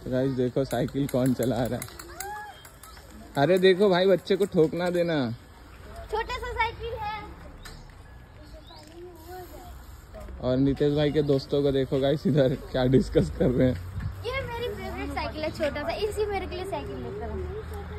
Guys देखो cycle कौन चला रहा है। अरे देखो भाई, बच्चे को ठोकना देना। छोटा सा साइकिल है। और नितेश भाई के दोस्तों को देखो गाइस, इधर क्या डिस्कस कर रहे हैं। ये मेरी फेवरेट साइकिल है, छोटा सा, इसी मेरे के लिए साइकिल लेकर आऊं।